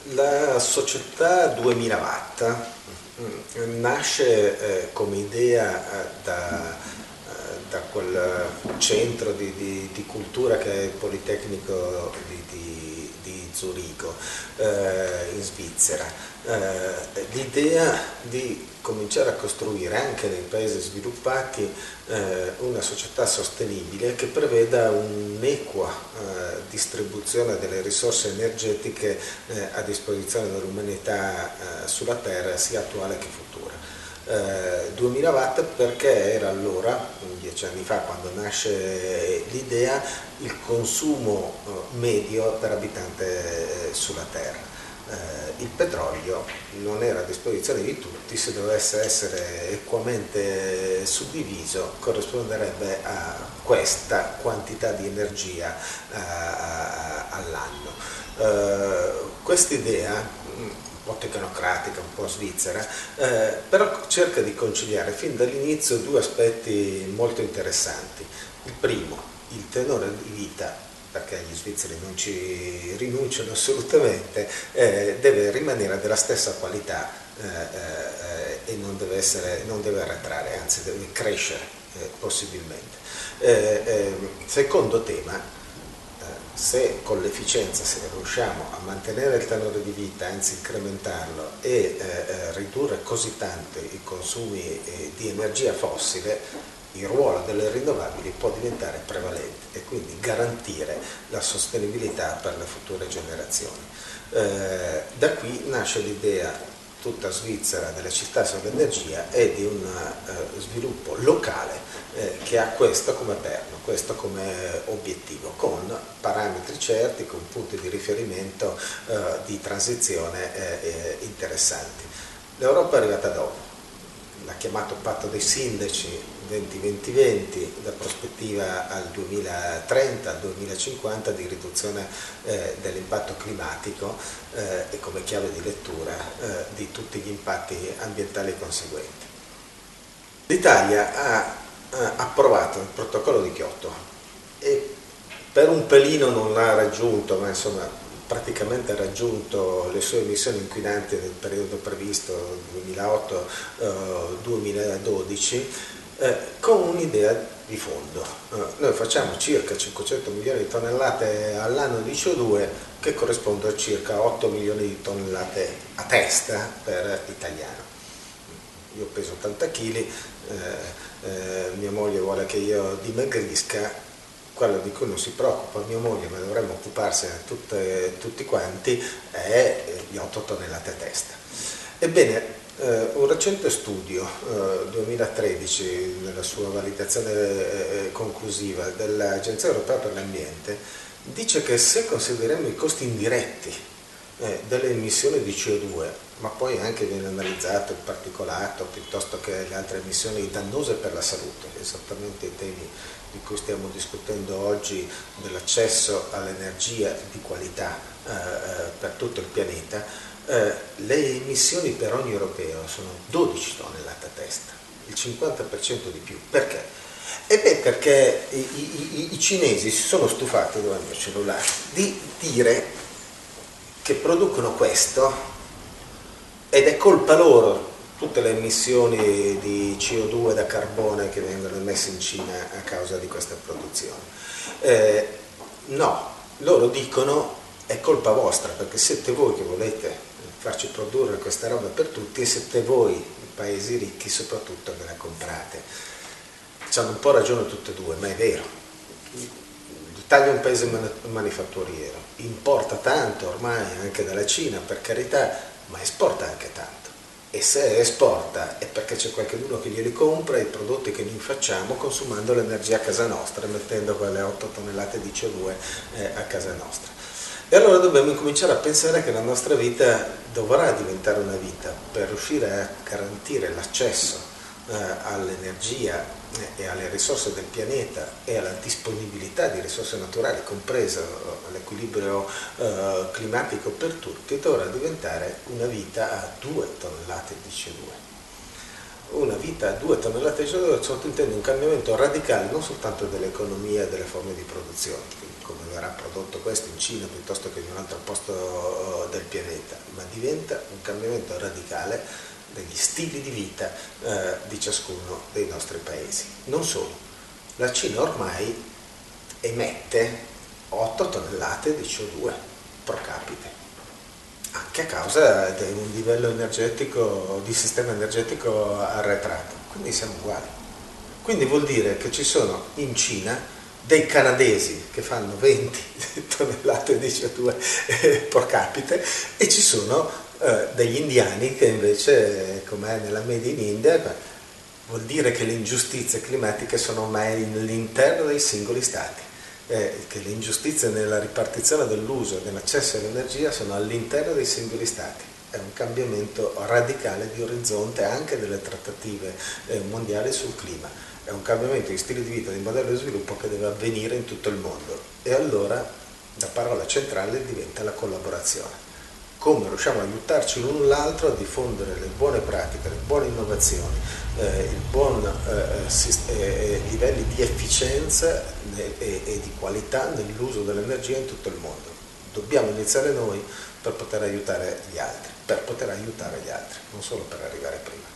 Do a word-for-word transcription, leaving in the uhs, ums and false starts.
La società duemila watt mm, nasce eh, come idea eh, da, eh, da quel centro di, di- di cultura che è il Politecnico di, di- di Zurigo, eh, in Svizzera. Eh, l'idea di cominciare a costruire anche nei paesi sviluppati eh, una società sostenibile che preveda un'equa eh, distribuzione delle risorse energetiche eh, a disposizione dell'umanità eh, sulla Terra, sia attuale che futura. Eh, duemila watt perché era allora, dieci anni fa, quando nasce l'idea, il consumo eh, medio per abitante eh, sulla Terra. Eh, il petrolio non era a disposizione di tutti, se dovesse essere equamente suddiviso corrisponderebbe a questa quantità di energia eh, all'anno. Eh, quest'idea, un po' tecnocratica, un po' svizzera, eh, però cerca di conciliare fin dall'inizio due aspetti molto interessanti. Il primo, il tenore di vita, perché gli svizzeri non ci rinunciano assolutamente, eh, deve rimanere della stessa qualità eh, eh, e non deve, essere, non deve arretrare, anzi deve crescere eh, possibilmente. Eh, eh, secondo tema, eh, se con l'efficienza, se riusciamo a mantenere il tenore di vita, anzi incrementarlo e eh, ridurre così tanto i consumi eh, di energia fossile, il ruolo delle rinnovabili può diventare prevalente e quindi garantire la sostenibilità per le future generazioni. Eh, da qui nasce l'idea tutta svizzera delle città sull'energia e di un eh, sviluppo locale eh, che ha questo come perno, questo come obiettivo, con parametri certi, con punti di riferimento eh, di transizione eh, eh, interessanti. L'Europa è arrivata dopo, l'ha chiamato patto dei sindaci venti venti venti, la prospettiva al duemilatrenta, al duemilacinquanta di riduzione eh, dell'impatto climatico eh, e come chiave di lettura eh, di tutti gli impatti ambientali conseguenti. L'Italia ha, ha approvato il protocollo di Kyoto e per un pelino non l'ha raggiunto, ma insomma praticamente ha raggiunto le sue emissioni inquinanti nel periodo previsto duemilaotto duemiladodici eh, con un'idea di fondo. Eh, noi facciamo circa cinquecento milioni di tonnellate all'anno di C O due, che corrisponde a circa otto milioni di tonnellate a testa per italiano. Io peso ottanta chili, eh, eh, mia moglie vuole che io dimagrisca. Quello di cui non si preoccupa mia moglie, ma dovremmo occuparsene tutte, tutti quanti, è gli otto tonnellate a testa. Ebbene, eh, un recente studio, eh, duemilatredici, nella sua validazione eh, conclusiva dell'Agenzia Europea per l'Ambiente, dice che se consideriamo i costi indiretti eh, delle emissioni di C O due, ma poi anche viene analizzato il particolato piuttosto che le altre emissioni dannose per la salute, esattamente i temi di cui stiamo discutendo oggi, dell'accesso all'energia di qualità eh, per tutto il pianeta, eh, le emissioni per ogni europeo sono dodici tonnellate a testa, il cinquanta per cento di più. Perché? E beh, perché i, i, i cinesi si sono stufati, dove è il mio cellulare, di dire che producono questo ed è colpa loro tutte le emissioni di C O due da carbone che vengono emesse in Cina a causa di questa produzione. Eh, no, loro dicono è colpa vostra, perché siete voi che volete farci produrre questa roba per tutti e siete voi, i paesi ricchi soprattutto, che la comprate. C'hanno un po' ragione tutte e due, ma è vero. L'Italia è un paese manifatturiero, importa tanto ormai anche dalla Cina, per carità, ma esporta anche tanto. E se esporta è perché c'è qualcuno che glieli compra i prodotti che noi facciamo, consumando l'energia a casa nostra, mettendo quelle otto tonnellate di C O due eh, a casa nostra. E allora dobbiamo incominciare a pensare che la nostra vita dovrà diventare una vita per riuscire a garantire l'accesso eh, all'energia e alle risorse del pianeta e alla disponibilità di risorse naturali, compreso l'equilibrio eh, climatico per tutti, dovrà diventare una vita a due tonnellate di C O due. una vita a due tonnellate di C O due sottintende un cambiamento radicale non soltanto dell'economia e delle forme di produzione, quindi come verrà prodotto questo in Cina piuttosto che in un altro posto del pianeta, ma diventa un cambiamento radicale degli stili di vita eh, di ciascuno dei nostri paesi. Non solo, la Cina ormai emette otto tonnellate di C O due pro capite, anche a causa di un livello energetico, di sistema energetico arretrato, quindi siamo uguali. Quindi vuol dire che ci sono in Cina dei canadesi che fanno venti tonnellate di C O due pro capite e ci sono eh, degli indiani che invece, come è nella Made in India, vuol dire che le ingiustizie climatiche sono ormai all'interno dei singoli stati. Eh, che le ingiustizie nella ripartizione dell'uso e dell'accesso all'energia sono all'interno dei singoli stati. È un cambiamento radicale di orizzonte anche delle trattative eh, mondiali sul clima. È un cambiamento di stile di vita, di modello di sviluppo che deve avvenire in tutto il mondo. E allora la parola centrale diventa la collaborazione. Come riusciamo a aiutarci l'un l'altro a diffondere le buone pratiche, le buone innovazioni, eh, i buoni eh, eh, livelli di efficienza e, e di qualità nell'uso dell'energia in tutto il mondo. Dobbiamo iniziare noi per poter aiutare gli altri, per poter aiutare gli altri, non solo per arrivare prima.